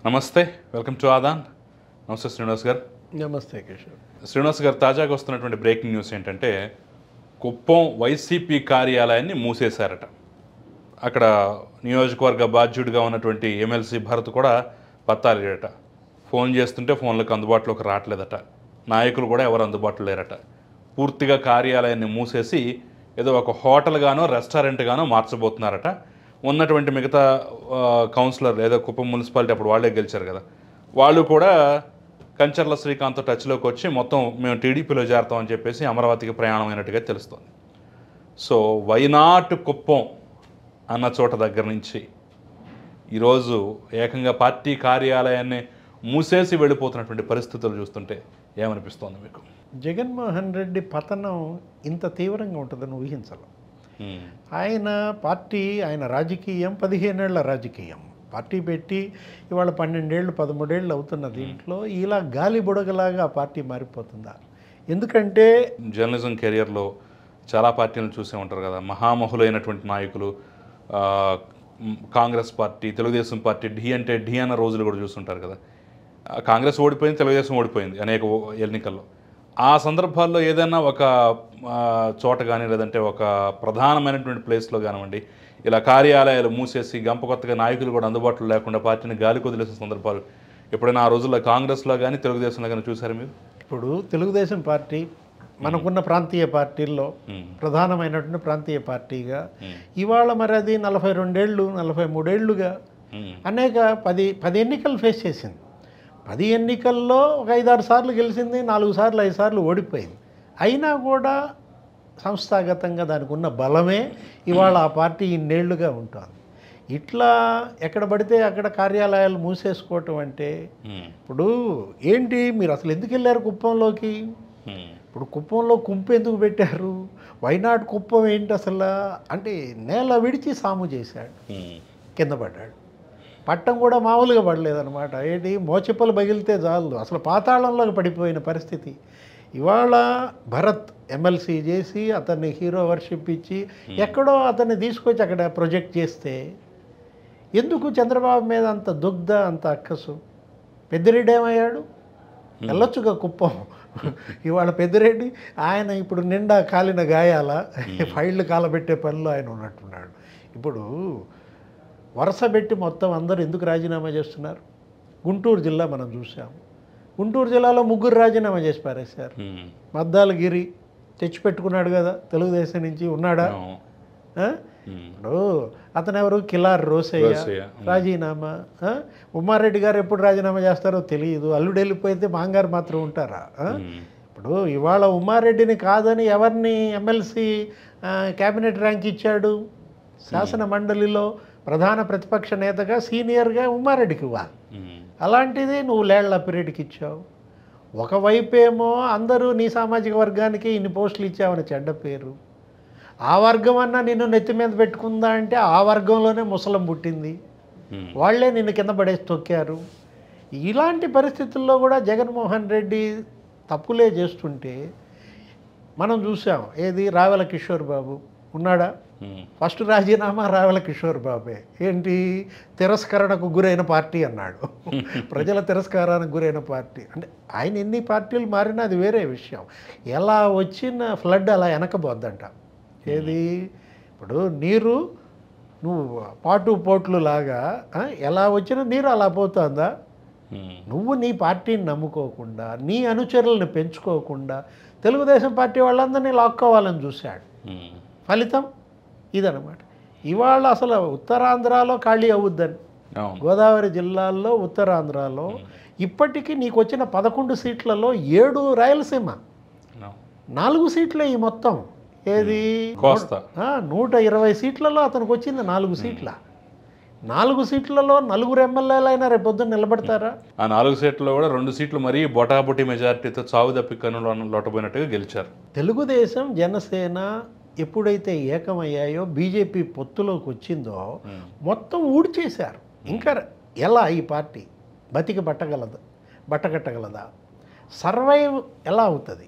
నమస్తే, welcome to Aadan. నమస్తే శ్రీనివాస్ గారు. నమస్తే కిషోర్. శ్రీనివాస్ గారు, తాజాగా వస్తున్నటువంటి బ్రేకింగ్ న్యూస్ ఏంటంటే కుప్పం వైసీపీ కార్యాలయాన్ని మూసేశారట. అక్కడ నియోజకవర్గ బాధ్యుడిగా ఉన్నటువంటి ఎమ్మెల్సీ భరత్ కూడా పత్తాలేరట. ఫోన్ చేస్తుంటే ఫోన్లకు అందుబాటులోకి రావట్లేదట. నాయకులు కూడా ఎవరు అందుబాటులో లేరట. పూర్తిగా కార్యాలయాన్ని మూసేసి ఏదో ఒక హోటల్ గానో రెస్టారెంట్ గానో మార్చబోతున్నారట. ఉన్నటువంటి మిగతా కౌన్సిలర్ లేదా కుప్పం మున్సిపాలిటీ అప్పుడు వాళ్ళే గెలిచారు కదా, వాళ్ళు కూడా కంచర్ల శ్రీకాంత్ టచ్లోకి వచ్చి మొత్తం మేము టీడీపీలో చేరతామని చెప్పేసి అమరావతికి ప్రయాణం అయినట్టుగా తెలుస్తుంది. సో వైనాట్ కుప్పం అన్న చోట దగ్గర నుంచి ఈరోజు ఏకంగా పార్టీ కార్యాలయాన్ని మూసేసి వెళ్ళిపోతున్నటువంటి పరిస్థితులు చూస్తుంటే ఏమనిపిస్తోంది మీకు? జగన్మోహన్ రెడ్డి పతనం ఇంత తీవ్రంగా ఉంటుందని ఊహించాలి. ఆయన పార్టీ, ఆయన రాజకీయం 15 ఏళ్ల రాజకీయం. పార్టీ పెట్టి ఇవాళ 12 ఏళ్ళు 13 ఏళ్ళు అవుతున్న దీంట్లో ఇలా గాలి బుడగలాగా ఆ పార్టీ మారిపోతుందా? ఎందుకంటే జర్నలిజం కెరియర్లో చాలా పార్టీలను చూసే ఉంటారు కదా, మహామహులైనటువంటి నాయకులు. కాంగ్రెస్ పార్టీ, తెలుగుదేశం పార్టీ ఢీ అంటే ఢీ అన్న రోజులు కూడా చూస్తుంటారు కదా. కాంగ్రెస్ ఓడిపోయింది, తెలుగుదేశం ఓడిపోయింది అనేక ఎన్నికల్లో. ఆ సందర్భాల్లో ఏదైనా ఒక చోట కానీ లేదంటే ఒక ప్రధానమైనటువంటి ప్లేస్లో కానివ్వండి, ఇలా కార్యాలయాలు మూసేసి గంపకొత్తగా నాయకులు కూడా అందుబాటులో లేకుండా పార్టీని గాలి కొదిలేసిన సందర్భాలు ఎప్పుడైనా ఆ రోజుల్లో కాంగ్రెస్లో కానీ తెలుగుదేశంలో కానీ చూసారు మీరు? ఇప్పుడు తెలుగుదేశం పార్టీ మనకున్న ప్రాంతీయ పార్టీల్లో ప్రధానమైనటువంటి ప్రాంతీయ పార్టీగా ఇవాళ మరి అది 42 ఏళ్ళు 43 ఏళ్ళుగా అనేక 10 ఎన్నికలు ఫేస్ చేసింది. 10 ఎన్నికల్లో ఒక 5-6 సార్లు గెలిచింది, 4 సార్లు 5 సార్లు ఓడిపోయింది. అయినా కూడా సంస్థాగతంగా దానికి ఉన్న బలమే ఇవాళ ఆ పార్టీ ఇన్నేళ్లుగా ఉంటుంది. ఇట్లా ఎక్కడ పడితే అక్కడ కార్యాలయాలు మూసేసుకోవటం అంటే ఇప్పుడు ఏంటి, మీరు అసలు ఎందుకు వెళ్ళారు కుప్పంలోకి? ఇప్పుడు కుప్పంలో కుంపు ఎందుకు పెట్టారు? వైనాట్ కుప్పం ఏంటి అసలు అంటే నేల విడిచి సాము చేశాడు, కింద పడ్డాడు. పట్టం కూడా మామూలుగా పడలేదన్నమాట. ఏంటి, మోచెప్పలు పగిలితే చాలు, అసలు పాతాళంలోకి పడిపోయిన పరిస్థితి. ఇవాళ భరత్ ఎమ్మెల్సీ చేసి అతన్ని హీరో వర్షిప్ ఇచ్చి ఎక్కడో అతన్ని తీసుకొచ్చి అక్కడ ప్రొజెక్ట్ చేస్తే ఎందుకు చంద్రబాబు మీద అంత దుగ్ధ, అంత అక్కసు? పెద్దిరెడ్డి ఏమయ్యాడు? వెళ్ళొచ్చుగా కుప్పం. ఇవాళ పెద్దిరెడ్డి ఆయన ఇప్పుడు నిండా కాలిన గాయాల ఫైళ్ళు కాలబెట్టే పనిలో ఆయన ఉన్నట్టున్నాడు. ఇప్పుడు వరుస పెట్టి మొత్తం అందరూ ఎందుకు రాజీనామా చేస్తున్నారు? గుంటూరు జిల్లా మనం చూసాము. గుంటూరు జిల్లాలో 3 రాజీనామా చేసి పారేశారు. మద్దాలగిరి తెచ్చిపెట్టుకున్నాడు కదా తెలుగుదేశం నుంచి, ఉన్నాడా? ఇప్పుడు అతను ఎవరు? కిలార్ రోసయ్య రాజీనామా. ఉమ్మారెడ్డి గారు ఎప్పుడు రాజీనామా చేస్తారో తెలియదు. అల్లుడు వెళ్ళిపోతే మాంగారు మాత్రం ఉంటారా? ఇప్పుడు ఇవాళ ఉమ్మారెడ్డిని కాదని ఎవరిని ఎమ్మెల్సీ క్యాబినెట్ ర్యాంక్ ఇచ్చాడు? శాసన మండలిలో ప్రధాన ప్రతిపక్ష నేతగా సీనియర్గా ఉమ్మారెడ్డికి ఇవ్వాలి. అలాంటిది నువ్వు లేళ్ల పీరియడ్కి ఇచ్చావు. ఒకవైపేమో అందరూ నీ సామాజిక వర్గానికి ఇన్ని పోస్టులు ఇచ్చావని చెడ్డ పేరు. ఆ వర్గం అన్నా నిన్ను నెత్తి మీద పెట్టుకుందా అంటే ఆ వర్గంలోనే ముసలం పుట్టింది, వాళ్లే నిన్ను కింద పడేసి తొక్కారు. ఇలాంటి పరిస్థితుల్లో కూడా జగన్మోహన్ రెడ్డి తప్పులే చేస్తుంటే మనం చూసాం. ఏది, రావెల కిషోర్ బాబు ఉన్నాడా? ఫస్ట్ రాజీనామా రావెల కిషోర్ బాబే. ఏంటి, తిరస్కరణకు గురైన పార్టీ అన్నాడు. ప్రజల తిరస్కారానికి గురైన పార్టీ అంటే ఆయన ఎన్ని పార్టీలు మారినా అది వేరే విషయం. ఎలా వచ్చిన ఫ్లడ్ అలా వెనకబోద్దంట. ఏది, ఇప్పుడు నీరు నువ్వు పోట్లు లాగా ఎలా వచ్చిన నీరు అలా పోతుందా? నువ్వు నీ పార్టీని నమ్ముకోకుండా, నీ అనుచరులను పెంచుకోకుండా తెలుగుదేశం పార్టీ వాళ్ళందరినీ లాక్కోవాలని చూశాడు. ఫలితం ఇదనమాట. ఇవాళ అసలు ఉత్తరాంధ్రలో ఖాళీ అవుద్దని, గోదావరి జిల్లాల్లో ఉత్తరాంధ్రలో ఇప్పటికీ నీకు వచ్చిన 11 సీట్లలో 7 రాయలసీమ, 4 సీట్లే ఈ మొత్తం. ఏది, 120 సీట్లలో అతనికి వచ్చింది 4 సీట్ల. 4 సీట్లలో 4 ఎమ్మెల్యేలు అయినా రేపు పొద్దున్న నిలబడతారా? ఆ 4 సీట్లలో కూడా 2 సీట్లు మరీ బొటాబొటి మెజార్టీతో చావు తప్పి కన్నులో లోటపోయినట్టుగా గెలిచారు. తెలుగుదేశం జనసేన ఎప్పుడైతే ఏకమయ్యాయో, బీజేపీ పొత్తులోకి వచ్చిందో మొత్తం ఊడ్చేశారు. ఇంకా ఎలా ఈ పార్టీ బతికి బట్టగట్టగలదా? సర్వైవ్ ఎలా అవుతుంది?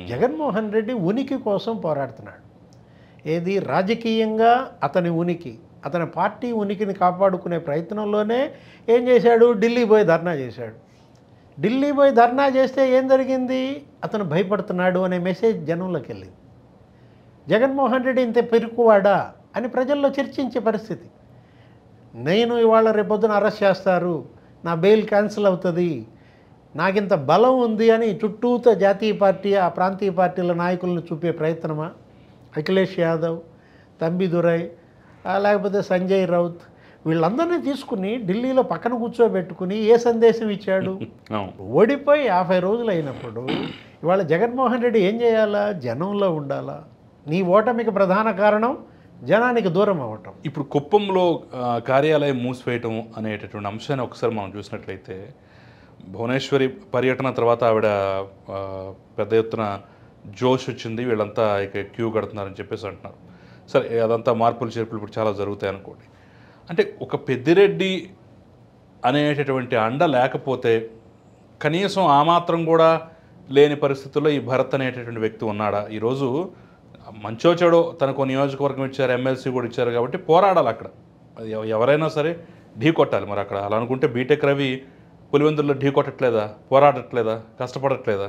జగన్మోహన్ రెడ్డి ఉనికి కోసం పోరాడుతున్నాడు. ఏది, రాజకీయంగా అతని ఉనికి, అతని పార్టీ ఉనికిని కాపాడుకునే ప్రయత్నంలోనే ఏం చేశాడు, ఢిల్లీ పోయి ధర్నా చేశాడు. ఢిల్లీ పోయి ధర్నా చేస్తే ఏం జరిగింది, అతను భయపడుతున్నాడు అనే మెసేజ్ జనంలోకి వెళ్ళింది. జగన్మోహన్ రెడ్డి ఇంత పెరుకువాడా అని ప్రజల్లో చర్చించే పరిస్థితి. నేను ఇవాళ రేపొద్దున అరెస్ట్ చేస్తారు, నా బెయిల్ క్యాన్సిల్ అవుతుంది, నాకింత బలం ఉంది అని చుట్టూతో జాతీయ పార్టీ ఆ ప్రాంతీయ పార్టీల నాయకులను చూపే ప్రయత్నమా? అఖిలేష్ యాదవ్, తంబిదురై, లేకపోతే సంజయ్ రౌత్, వీళ్ళందరినీ తీసుకుని ఢిల్లీలో పక్కన కూర్చోబెట్టుకుని ఏ సందేశం ఇచ్చాడు? ఓడిపోయి 50 రోజులు అయినప్పుడు ఇవాళ జగన్మోహన్ రెడ్డి ఏం చేయాలా? జనంలో ఉండాలా. నీ ఓటమికి ప్రధాన కారణం జనానికి దూరం అవ్వటం. ఇప్పుడు కుప్పంలో కార్యాలయం మూసివేయటం అనేటటువంటి అంశాన్ని ఒకసారి మనం చూసినట్లయితే, భువనేశ్వరి పర్యటన తర్వాత ఆవిడ పెద్ద ఎత్తున జోష్ వచ్చింది, వీళ్ళంతా ఇక క్యూ కడుతున్నారని చెప్పేసి అంటున్నారు. సరే, అదంతా మార్పులు చేర్పులు ఇప్పుడు చాలా జరుగుతాయి అనుకోండి. అంటే ఒక పెద్దిరెడ్డి అనేటటువంటి అండ లేకపోతే కనీసం ఆ మాత్రం కూడా లేని పరిస్థితుల్లో ఈ భరత్ అనేటటువంటి వ్యక్తి ఉన్నాడా? ఈరోజు మంచో చెడో తనకు నియోజకవర్గం ఇచ్చారు, ఎమ్మెల్సీ కూడా ఇచ్చారు కాబట్టి పోరాడాలి. అక్కడ ఎవరైనా సరే ఢీ కొట్టాలి. మరి అక్కడ అలా అనుకుంటే బీటెక్ రవి పులివెందుల్లో ఢీ కొట్టట్లేదా, పోరాడట్లేదా, కష్టపడట్లేదా?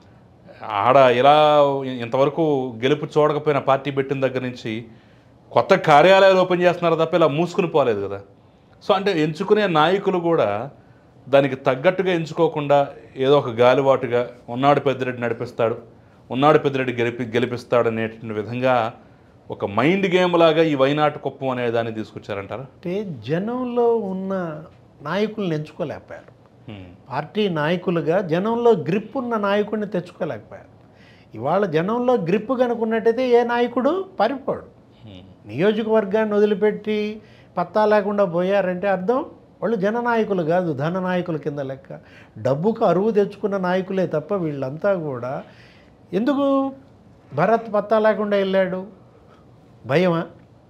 ఆడ ఇలా ఇంతవరకు గెలుపు చూడకపోయిన పార్టీ పెట్టిన దగ్గర నుంచి కొత్త కార్యాలయాలు ఓపెన్ చేస్తున్నారు తప్ప ఇలా మూసుకుని పోలేదు కదా. సో అంటే ఎంచుకునే నాయకులు కూడా దానికి తగ్గట్టుగా ఎంచుకోకుండా ఏదో ఒక గాలివాటుగా ఉన్నాడు పెద్దిరెడ్డి నడిపిస్తాడు, ఉన్నాడు పెద్దిరెడ్డి గెలిపిస్తాడు అనేటువంటి విధంగా ఒక మైండ్ గేమ్ లాగా ఈ వైనాటు కుప్పం అనే దాన్ని తీసుకొచ్చారంటారా? అంటే జనంలో ఉన్న నాయకుల్ని ఎంచుకోలేకపోయారు. పార్టీ నాయకులుగా జనంలో గ్రిప్ ఉన్న నాయకుడిని తెచ్చుకోలేకపోయారు. ఇవాళ జనంలో గ్రిప్ కనుకున్నట్టయితే ఏ నాయకుడు పారిపోడు. నియోజకవర్గాన్ని వదిలిపెట్టి పత్తా లేకుండా పోయారంటే అర్థం వాళ్ళు జననాయకులు కాదు, ధన నాయకుల కింద లెక్క. డబ్బుకు అరువు తెచ్చుకున్న నాయకులే తప్ప వీళ్ళంతా కూడా. ఎందుకు భరత్ పత్తా లేకుండా వెళ్ళాడు? భయమా?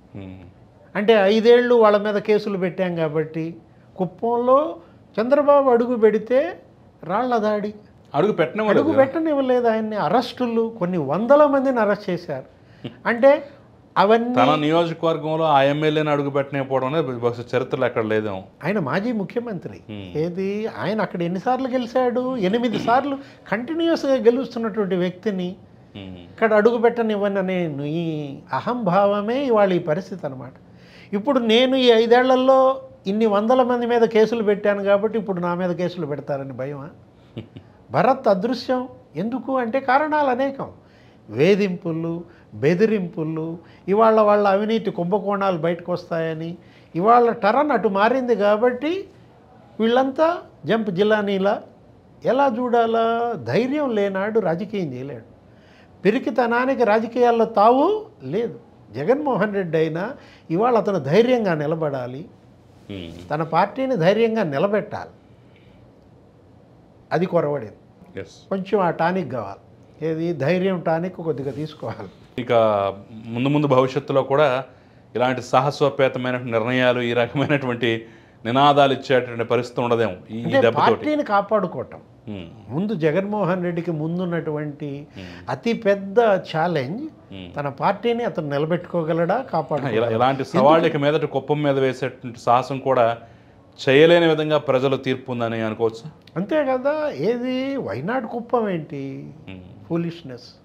అంటే 5 ఏళ్ళు వాళ్ళ మీద కేసులు పెట్టాం కాబట్టి. కుప్పంలో చంద్రబాబు అడుగు పెడితే రాళ్ల దాడి, అడుగు పెట్టనివ్వలేదు ఆయన్ని. అరెస్టులు, కొన్ని 100 మందిని అరెస్ట్ చేశారు. అంటే అవన్నీ తన నియోజకవర్గంలో ఆ ఎమ్మెల్యేని అడుగు పెట్టకపోవడం అనేది బహుశా చరిత్రలో ఎక్కడ లేదేమో. ఆయన మాజీ ముఖ్యమంత్రి. ఏది ఆయన అక్కడ ఎన్నిసార్లు గెలిచాడు? 8 సార్లు కంటిన్యూస్గా గెలుస్తున్నటువంటి వ్యక్తిని ఇక్కడ అడుగు పెట్టనివ్వననే ఈ అహంభావమే ఇవాళ ఈ పరిస్థితి అనమాట. ఇప్పుడు నేను ఈ 5 ఏళ్లలో ఇన్ని 100 మంది మీద కేసులు పెట్టాను కాబట్టి ఇప్పుడు నా మీద కేసులు పెడతారని భయమా? భరత్ అదృశ్యం ఎందుకు అంటే కారణాలు అనేకం. వేధింపులు, బెదిరింపులు, ఇవాళ వాళ్ళ అవినీతి కుంభకోణాలు బయటకు వస్తాయని, ఇవాళ టరన్ అటు మారింది కాబట్టి వీళ్ళంతా జంప్ జిల్లానీలా ఎలా చూడాలా? ధైర్యం లేనాడు రాజకీయం చేయలేడు. పిరికితనానికి రాజకీయాల్లో తావు లేదు. జగన్మోహన్ రెడ్డి అయినా ఇవాళ అతను ధైర్యంగా నిలబడాలి, తన పార్టీని ధైర్యంగా నిలబెట్టాలి. అది కొరవడేది. కొంచెం ఆ టానిక్ కావాలి. ఏది ధైర్యం టానిక్ కొద్దిగా తీసుకోవాలి. ఇక ముందు భవిష్యత్తులో కూడా ఇలాంటి సాహసోపేతమైన నిర్ణయాలు, ఈ రకమైనటువంటి నినాదాలు ఇచ్చేటువంటి పరిస్థితి ఉండదేమో ఈ పార్టీని కాపాడుకోవటం. ముందు జగన్మోహన్ రెడ్డికి ముందున్నటువంటి అతిపెద్ద ఛాలెంజ్ తన పార్టీని అతను నిలబెట్టుకోగలడా, కాపాడుకోగలడా? ఇలాంటి సవాళ్ళకి మీదట కుప్పం మీద వేసేటువంటి సాహసం కూడా చేయలేని విధంగా ప్రజల తీర్పు ఉందని అనుకోవచ్చు. అంతే కదా. ఏది వైనాడు కుప్పం ఏంటి? ఫూలిష్నెస్.